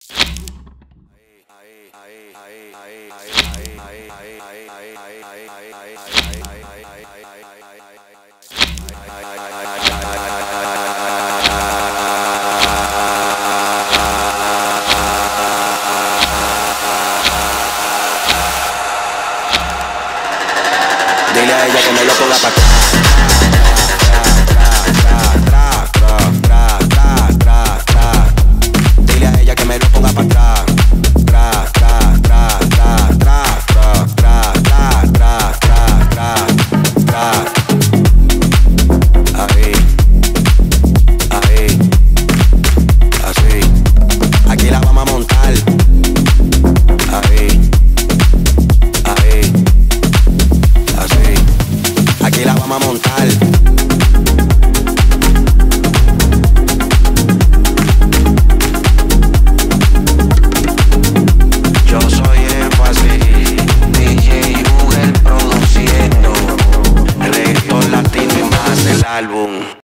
Dile a ella que me lo ponga pa' acá. Dile a ella que me lo ponga pa' atrás. Ahí, ahí, así. Aquí la vamos a montar. Ahí, ahí, así. Aquí la vamos a montar. Yo soy Énfasis, DJ Google produciendo, reggaetón latino y más el álbum.